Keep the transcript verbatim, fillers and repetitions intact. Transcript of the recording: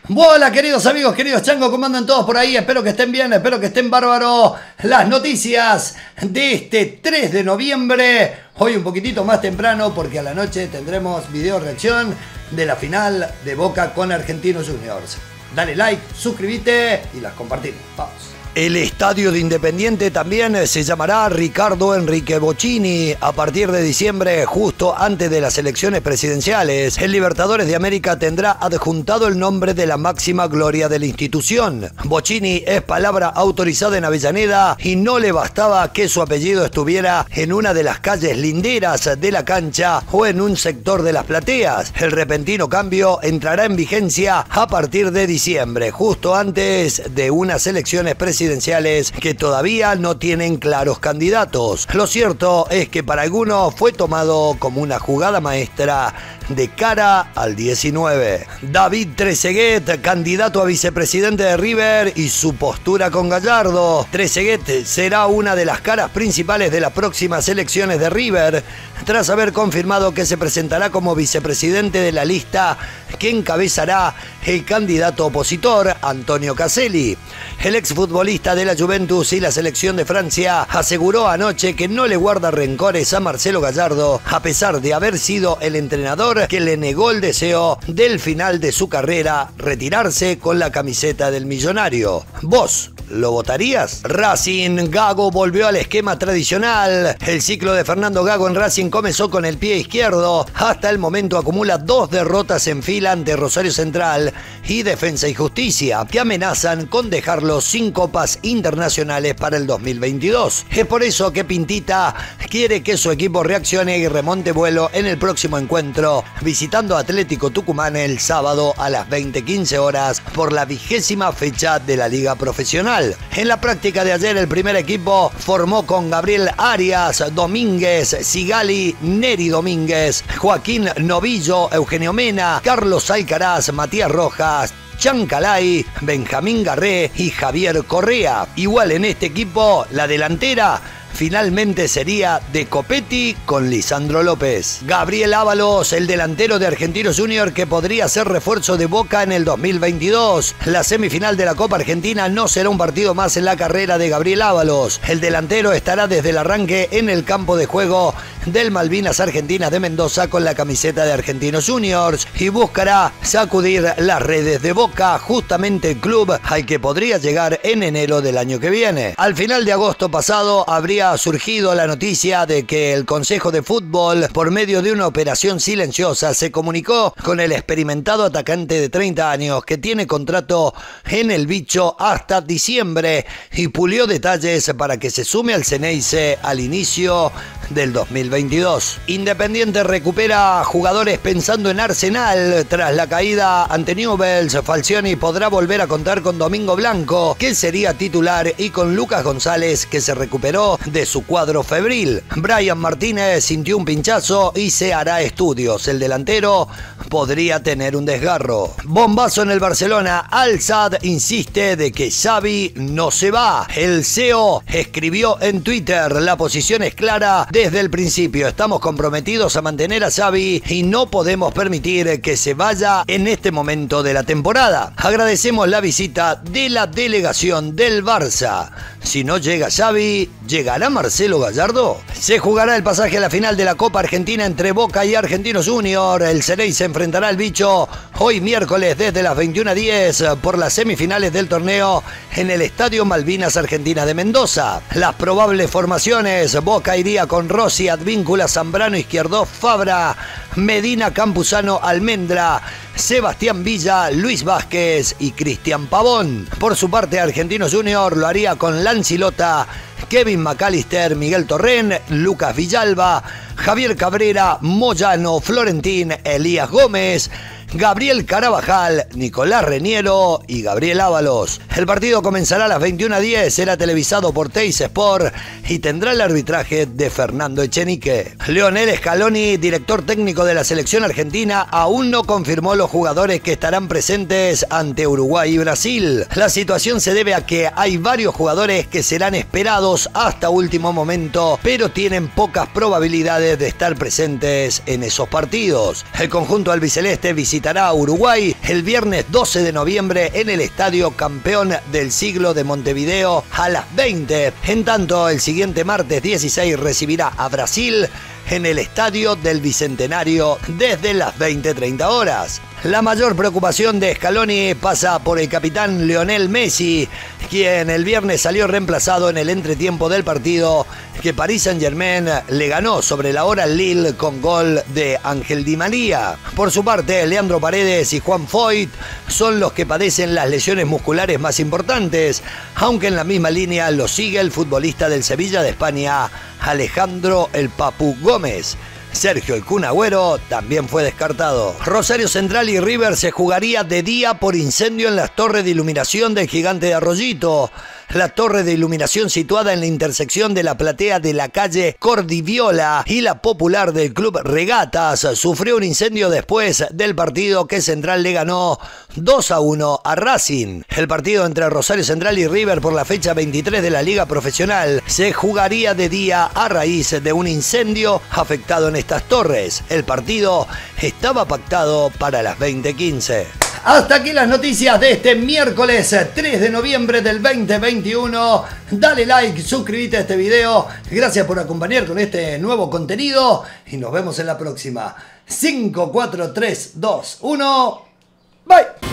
Hola queridos amigos, queridos changos, ¿cómo andan todos por ahí? Espero que estén bien, espero que estén bárbaros. Las noticias de este tres de noviembre, hoy un poquitito más temprano porque a la noche tendremos video reacción de la final de Boca con Argentinos Juniors. Dale like, suscríbete y las compartimos. Vamos. El estadio de Independiente también se llamará Ricardo Enrique Bocchini a partir de diciembre, justo antes de las elecciones presidenciales. El Libertadores de América tendrá adjuntado el nombre de la máxima gloria de la institución. Bocchini es palabra autorizada en Avellaneda y no le bastaba que su apellido estuviera en una de las calles linderas de la cancha o en un sector de las plateas. El repentino cambio entrará en vigencia a partir de diciembre, justo antes de unas elecciones presidenciales presidenciales que todavía no tienen claros candidatos. Lo cierto es que para algunos fue tomado como una jugada maestra de cara al diecinueve. David Trezeguet, candidato a vicepresidente de River, y su postura con Gallardo. Trezeguet será una de las caras principales de las próximas elecciones de River, tras haber confirmado que se presentará como vicepresidente de la lista que encabezará el candidato opositor, Antonio Caselli. El exfutbolista de la Juventus y la selección de Francia aseguró anoche que no le guarda rencores a Marcelo Gallardo, a pesar de haber sido el entrenador que le negó el deseo del final de su carrera, retirarse con la camiseta del millonario. ¿Vos lo votarías? Racing, Gago volvió al esquema tradicional. El ciclo de Fernando Gago en Racing comenzó con el pie izquierdo. Hasta el momento acumula dos derrotas en fila ante Rosario Central y Defensa y Justicia, que amenazan con dejarlo sin copas internacionales para el dos mil veintidós. Es por eso que Pintita quiere que su equipo reaccione y remonte vuelo en el próximo encuentro, visitando Atlético Tucumán el sábado a las veinte quince horas por la vigésima fecha de la Liga Profesional. En la práctica de ayer, el primer equipo formó con Gabriel Arias, Domínguez, Sigali, Neri Domínguez, Joaquín Novillo, Eugenio Mena, Carlos Alcaraz, Matías Rojas, Chancalay, Benjamín Garré y Javier Correa. Igual en este equipo, la delantera finalmente sería de Copetti con Lisandro López. Gabriel Ábalos, el delantero de Argentinos Juniors que podría ser refuerzo de Boca en el dos mil veintidós. La semifinal de la Copa Argentina no será un partido más en la carrera de Gabriel Ábalos. El delantero estará desde el arranque en el campo de juego del Malvinas Argentinas de Mendoza con la camiseta de Argentinos Juniors y buscará sacudir las redes de Boca, justamente el club al que podría llegar en enero del año que viene. Al final de agosto pasado habría ha surgido la noticia de que el Consejo de Fútbol, por medio de una operación silenciosa, se comunicó con el experimentado atacante de treinta años que tiene contrato en el bicho hasta diciembre y pulió detalles para que se sume al Ceneice al inicio del dos mil veintidós. Independiente recupera jugadores pensando en Arsenal. Tras la caída ante Newell's, Falcioni podrá volver a contar con Domingo Blanco, que sería titular, y con Lucas González, que se recuperó de su cuadro febril. Brian Martínez sintió un pinchazo y se hará estudios. El delantero podría tener un desgarro. Bombazo en el Barcelona. Al-Sadd insiste de que Xavi no se va. El C E O escribió en Twitter: la posición es clara desde el principio. Estamos comprometidos a mantener a Xavi y no podemos permitir que se vaya en este momento de la temporada. Agradecemos la visita de la delegación del Barça. Si no llega Xavi, ¿llegará Marcelo Gallardo? Se jugará el pasaje a la final de la Copa Argentina entre Boca y Argentinos Juniors. El Ceneice se enfrentará al bicho hoy miércoles desde las veintiuna diez por las semifinales del torneo en el Estadio Malvinas Argentinas de Mendoza. Las probables formaciones: Boca iría con Rossi, Advíncula, Zambrano, Izquierdo, Fabra, Medina, Campuzano, Almendra, Sebastián Villa, Luis Vázquez y Cristian Pavón. Por su parte, Argentinos Juniors lo haría con Lancilota, Kevin McAllister, Miguel Torren, Lucas Villalba, Javier Cabrera, Moyano, Florentín, Elías Gómez, Gabriel Carabajal, Nicolás Reniero y Gabriel Ábalos. El partido comenzará a las veintiuna diez, será televisado por Teis Sport y tendrá el arbitraje de Fernando Echenique. Leonel Scaloni, director técnico de la selección argentina, aún no confirmó los jugadores que estarán presentes ante Uruguay y Brasil. La situación se debe a que hay varios jugadores que serán esperados hasta último momento, pero tienen pocas probabilidades de estar presentes en esos partidos. El conjunto albiceleste visita visitará a Uruguay el viernes doce de noviembre en el Estadio Campeón del Siglo de Montevideo a las veinte. En tanto, el siguiente martes dieciséis recibirá a Brasil en el Estadio del Bicentenario desde las veinte treinta horas. La mayor preocupación de Scaloni pasa por el capitán Lionel Messi, quien el viernes salió reemplazado en el entretiempo del partido que Paris Saint-Germain le ganó sobre la hora al Lille con gol de Ángel Di María. Por su parte, Leandro Paredes y Juan Foyt son los que padecen las lesiones musculares más importantes, aunque en la misma línea lo sigue el futbolista del Sevilla de España, Alejandro el Papu Gómez. Sergio el Kun Agüero también fue descartado. Rosario Central y River se jugaría de día por incendio en las torres de iluminación del Gigante de Arroyito. La torre de iluminación situada en la intersección de la platea de la calle Cordiviola y la Popular del Club Regatas sufrió un incendio después del partido que Central le ganó dos a uno a Racing. El partido entre Rosario Central y River por la fecha veintitrés de la Liga Profesional se jugaría de día a raíz de un incendio afectado en estas torres. El partido estaba pactado para las veinte quince. Hasta aquí las noticias de este miércoles tres de noviembre del veinte veintiuno. Dale like, suscríbete a este video. Gracias por acompañar con este nuevo contenido y nos vemos en la próxima. cinco, cuatro, tres, dos, uno. Bye.